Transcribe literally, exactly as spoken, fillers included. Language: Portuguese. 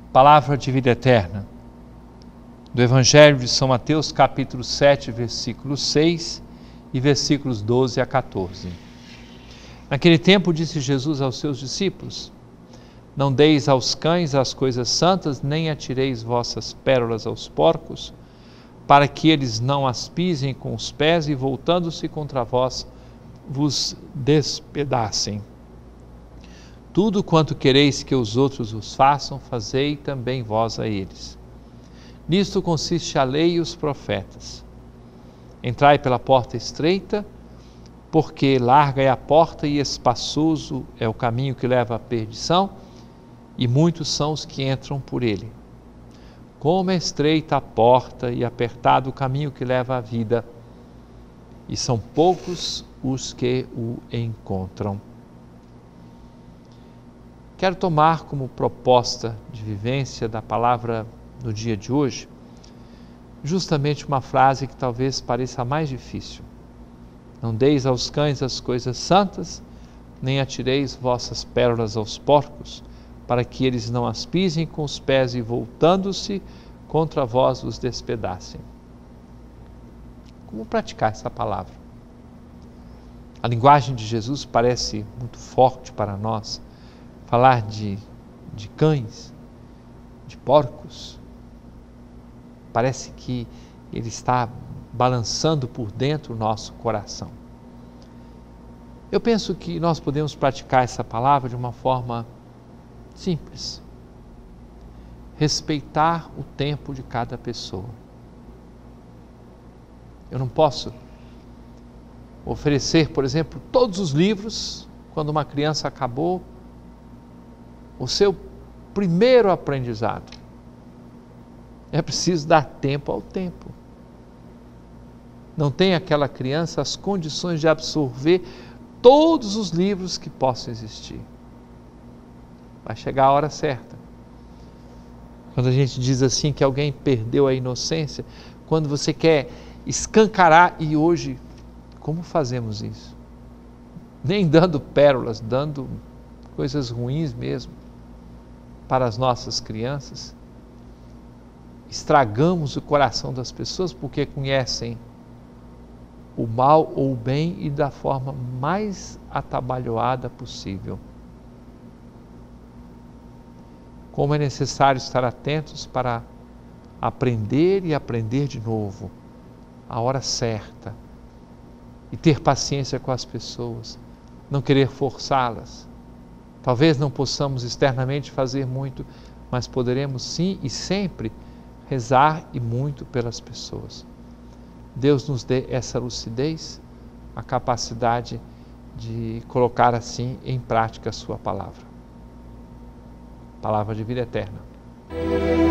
Palavra de vida eterna, do Evangelho de São Mateus, capítulo sete, versículos seis e versículos doze a quatorze. Naquele tempo disse Jesus aos seus discípulos: não deis aos cães as coisas santas, nem atireis vossas pérolas aos porcos, para que eles não as pisem com os pés e, voltando-se contra vós, vos despedacem. Tudo quanto quereis que os outros vos façam, fazei também vós a eles. Nisto consiste a lei e os profetas. Entrai pela porta estreita, porque larga é a porta e espaçoso é o caminho que leva à perdição, e muitos são os que entram por ele. Como é estreita a porta e apertado o caminho que leva à vida, e são poucos os que o encontram. Quero tomar como proposta de vivência da palavra no dia de hoje, justamente uma frase que talvez pareça a mais difícil. Não deis aos cães as coisas santas, nem atireis vossas pérolas aos porcos, para que eles não as pisem com os pés e, voltando-se contra vós, os despedacem. Como praticar essa palavra? A linguagem de Jesus parece muito forte para nós. Falar de, de cães, de porcos, parece que ele está balançando por dentro o nosso coração. Eu penso que nós podemos praticar essa palavra de uma forma simples. Respeitar o tempo de cada pessoa. Eu não posso oferecer, por exemplo, todos os livros quando uma criança acabou o seu primeiro aprendizado. É preciso dar tempo ao tempo. Não tem aquela criança as condições de absorver todos os livros que possam existir. Vai chegar a hora certa. Quando a gente diz assim que alguém perdeu a inocência, quando você quer escancarar, e hoje, como fazemos isso? Nem dando pérolas, dando coisas ruins mesmo para as nossas crianças. Estragamos o coração das pessoas porque conhecem o mal ou o bem e da forma mais atabalhoada possível. Como é necessário estar atentos para aprender e aprender de novo, a hora certa, e ter paciência com as pessoas, não querer forçá-las. Talvez não possamos externamente fazer muito, mas poderemos sim e sempre rezar e muito pelas pessoas. Deus nos dê essa lucidez, a capacidade de colocar assim em prática a sua palavra. Palavra de vida eterna.